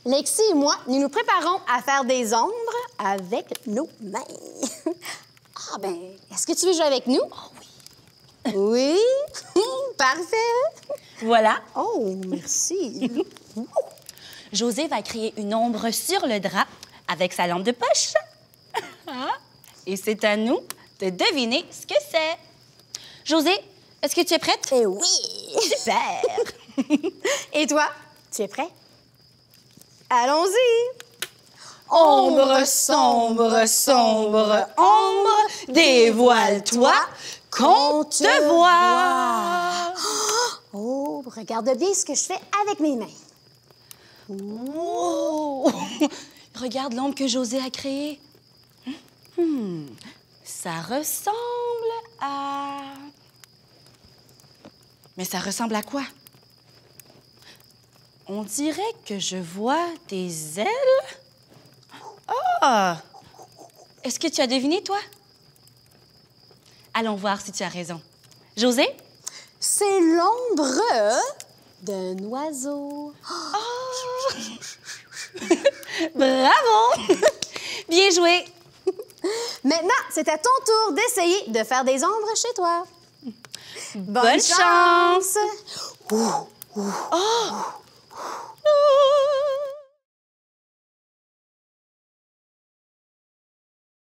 Lexi et moi, nous nous préparons à faire des ombres avec nos mains. Ah ben, est-ce que tu veux jouer avec nous? Oh oui. Oui? Parfait. Voilà. Oh, merci. José va créer une ombre sur le drap avec sa lampe de poche. Et c'est à nous de deviner ce que c'est. José, est-ce que tu es prête? Eh oui. Super. Et toi, tu es prêt? Allons-y. Ombre sombre, sombre, ombre, dévoile-toi qu'on te voit. Oh, regarde bien ce que je fais avec mes mains. Oh! Regarde l'ombre que José a créée. Ça ressemble à... Mais ça ressemble à quoi? On dirait que je vois des ailes. Oh! Est-ce que tu as deviné, toi? Allons voir si tu as raison. José? C'est l'ombre d'un oiseau. Oh! Bravo! Bien joué! Maintenant, c'est à ton tour d'essayer de faire des ombres chez toi. Bonne chance! Ouh, ouh. Oh!